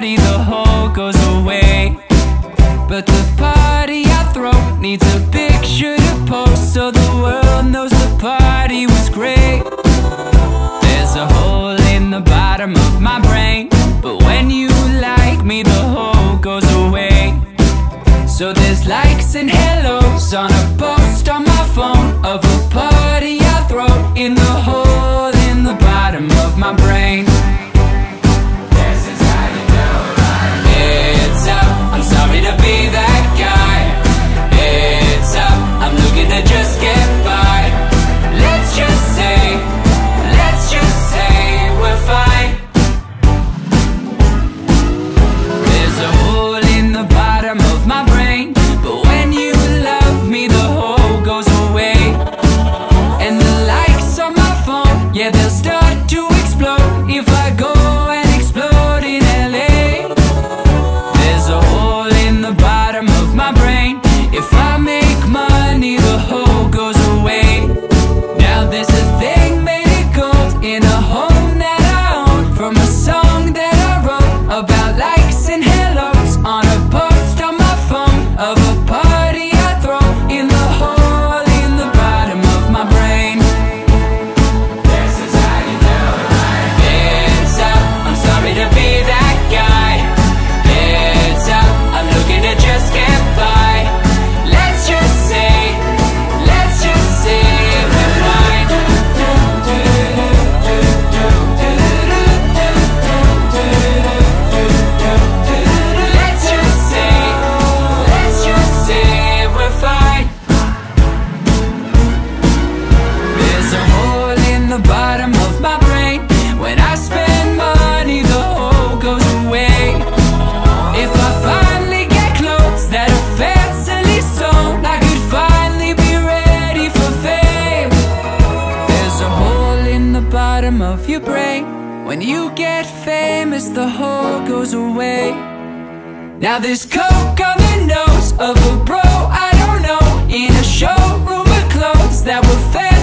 party, the hole goes away. But the party I throw needs a picture to post, so the world knows the party was great. There's a hole in the bottom of my brain, but when you like me, the hole goes away. So there's likes and hellos on a post on my phone of a party I throw in the hole in the bottom of my brain. This is how you do it. It's up, I'm sorry to be that guy. It's up, I'm looking to just get by. Let's just say we're fine. There's a hole in the bottom of my brain, but when you love me, the hole goes away. And the likes on my phone, yeah, they'll start to explode if I go and explode in LA. There's a hole in the bottom of my brain. If I make money, the hole goes away. Now there's a thing made of gold in a home that I own, from a song that I wrote about likes and hellos on a post on my phone of a party I throw in the hole in the bottom of my brain. This is how you do it. It's up, I'm sorry to be that guy. It's up, I'm looking to just get by. Let's just say we're fine. Let's just say we're fine. There's a hole in the bottom of my brain. When I spend money, the hole goes away. If I finally get clothes that are fancily sewn, I could finally be ready for fame. There's a hole in the bottom of your brain. When you get famous, the hole goes away. Now there's coke on the nose of a bro I don't know, in a showroom of clothes that were fake.